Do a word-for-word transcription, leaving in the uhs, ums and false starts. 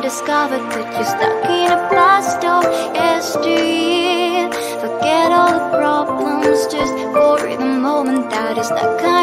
discovered that you're stuck in a blast of yesteryear. Forget all the problems just for the moment that is not coming.